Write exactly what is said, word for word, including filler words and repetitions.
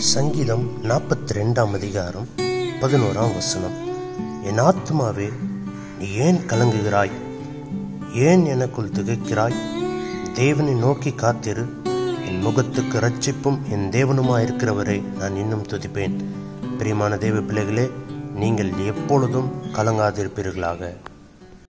சங்கீதம் நாற்பத்தி ரெண்டாம் அதிகாரம் பதினோராம் வசனம். என் ஆத்மாவே, நீ ஏன் கலங்குகிறாய்? ஏன் எனக்குள் திகைக்கிறாய்? தேவனை நோக்கி காத்திரு. என் முகத்துக்கு இரட்சிப்பும் என் தேவனுமாயிருக்கிறவரை நான் இன்னும் துதிப்பேன். பிரியமான தேவ பிள்ளைகளே, நீங்கள் எப்பொழுதும் கலங்காதிருப்பீர்களாக.